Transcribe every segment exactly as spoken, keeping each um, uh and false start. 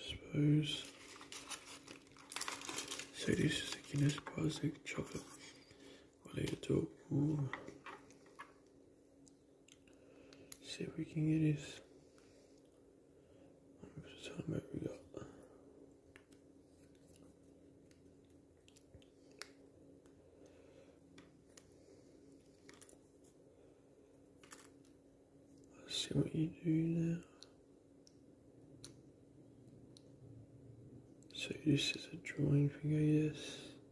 suppose. So this is the Guinness Classic chocolate. I'll leave it to ooh. See if we can get this. How much we got? Let's see what you do now. So this is a drawing thing, I guess.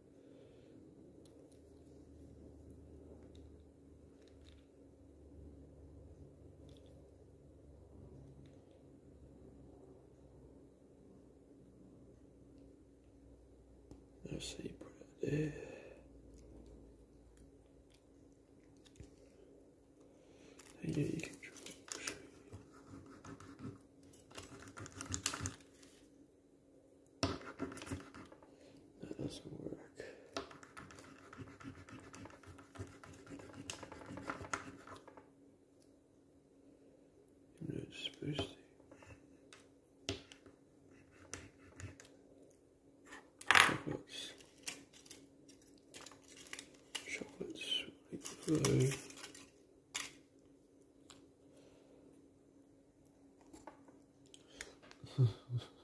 Let's see, put it there. And yeah, you can draw it. That doesn't work. I'm not supposed to. Chocolates. Chocolates really glow.